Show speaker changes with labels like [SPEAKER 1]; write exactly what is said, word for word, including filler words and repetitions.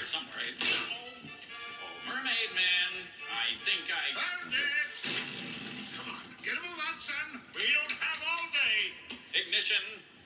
[SPEAKER 1] somewhere. Oh, oh, Mermaid Man. I think I...
[SPEAKER 2] Found it! Come on, get a move on, son. We don't have all day.
[SPEAKER 1] Ignition.